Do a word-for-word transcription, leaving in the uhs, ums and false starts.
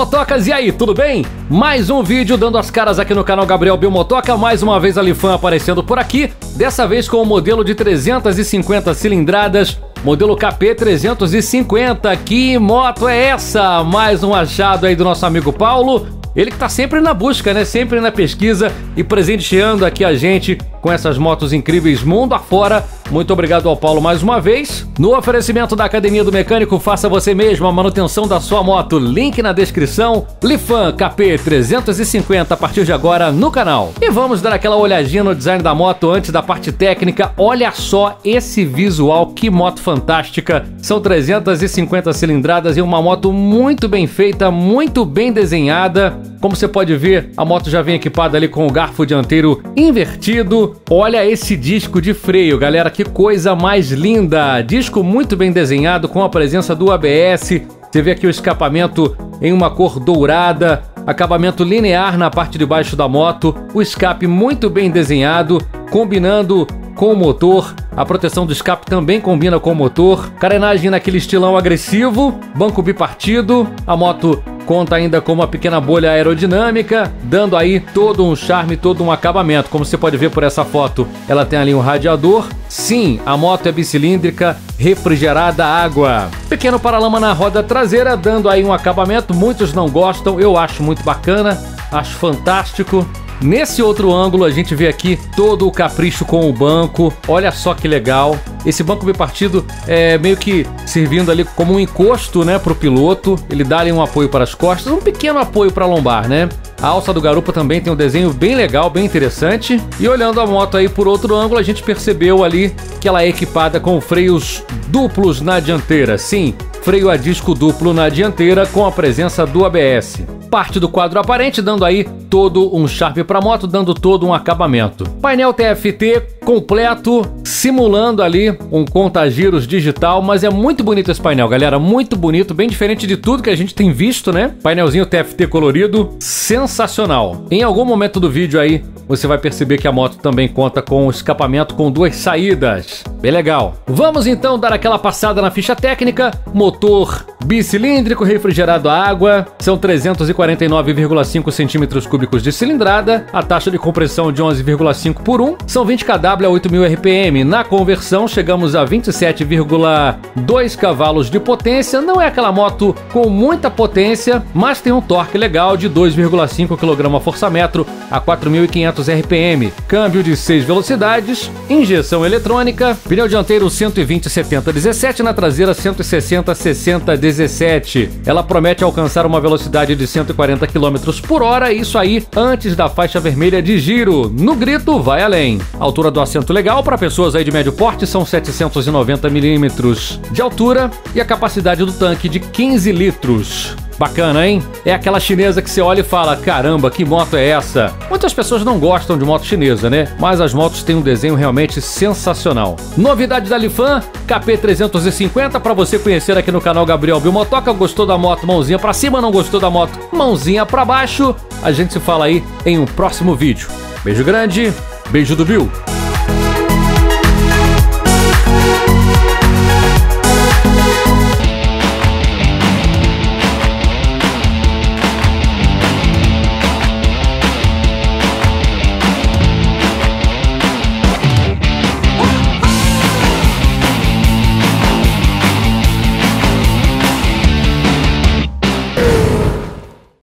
Bilmotocas, e aí, tudo bem? Mais um vídeo dando as caras aqui no canal Gabriel Bilmotoca, mais uma vez a Lifan aparecendo por aqui, dessa vez com o modelo de trezentas e cinquenta cilindradas, modelo K P trezentos e cinquenta. Que moto é essa? Mais um achado aí do nosso amigo Paulo. Ele que tá sempre na busca, né? Sempre na pesquisa e presenteando aqui a gente com essas motos incríveis mundo afora. Muito obrigado ao Paulo mais uma vez. No oferecimento da Academia do Mecânico, faça você mesmo a manutenção da sua moto. Link na descrição. Lifan K P trezentos e cinquenta a partir de agora no canal. E vamos dar aquela olhadinha no design da moto antes da parte técnica. Olha só esse visual, que moto fantástica. São trezentas e cinquenta cilindradas e uma moto muito bem feita, muito bem desenhada. Como você pode ver, a moto já vem equipada ali com o garfo dianteiro invertido. Olha esse disco de freio, galera, que coisa mais linda! Disco muito bem desenhado com a presença do A B S. Você vê aqui o escapamento em uma cor dourada, acabamento linear na parte de baixo da moto, o escape muito bem desenhado, combinando com o motor. A proteção do escape também combina com o motor. Carenagem naquele estilão agressivo, banco bipartido. A moto conta ainda com uma pequena bolha aerodinâmica, dando aí todo um charme, todo um acabamento. Como você pode ver por essa foto, ela tem ali um radiador. Sim, a moto é bicilíndrica, refrigerada a água. Pequeno paralama na roda traseira, dando aí um acabamento. Muitos não gostam, eu acho muito bacana, acho fantástico. Nesse outro ângulo a gente vê aqui todo o capricho com o banco. Olha só que legal. Esse banco bipartido é meio que servindo ali como um encosto, né, para o piloto. Ele dá ali um apoio para as costas, um pequeno apoio para a lombar, né? A alça do garupa também tem um desenho bem legal, bem interessante. E olhando a moto aí por outro ângulo, a gente percebeu ali que ela é equipada com freios duplos na dianteira. Sim, freio a disco duplo na dianteira com a presença do A B S. Parte do quadro aparente, dando aí todo um charme para a moto, dando todo um acabamento. Painel T F T completo, simulando ali um contagiros digital, mas é muito bonito esse painel, galera, muito bonito, bem diferente de tudo que a gente tem visto, né? Painelzinho T F T colorido, sensacional. Em algum momento do vídeo aí, você vai perceber que a moto também conta com um escapamento com duas saídas. Bem legal. Vamos então dar aquela passada na ficha técnica. Motor bicilíndrico, refrigerado a água, são trezentos e quarenta e nove vírgula cinco centímetros cúbicos de cilindrada, a taxa de compressão de onze vírgula cinco por um, são vinte kW a oito mil R P M. Na conversão chegamos a vinte e sete vírgula dois cavalos de potência. Não é aquela moto com muita potência, mas tem um torque legal de dois vírgula cinco quilograma-força-metro a quatro mil e quinhentos R P M. Câmbio de seis velocidades, injeção eletrônica, pneu dianteiro cento e vinte setenta dezessete, na traseira cento e sessenta sessenta dezessete. Ela promete alcançar uma velocidade de cento e quarenta quilômetros por hora, isso aí antes da faixa vermelha de giro. No grito, vai além. A altura do assento legal para pessoas aí de médio porte, são setecentos e noventa milímetros de altura, e a capacidade do tanque de quinze litros. Bacana, hein? É aquela chinesa que você olha e fala, caramba, que moto é essa? Muitas pessoas não gostam de moto chinesa, né? Mas as motos têm um desenho realmente sensacional. Novidade da Lifan, K P trezentos e cinquenta, para você conhecer aqui no canal Gabriel Bilmotoca. Gostou da moto? Mãozinha para cima. Não gostou da moto? Mãozinha para baixo. A gente se fala aí em um próximo vídeo. Beijo grande, beijo do Bill.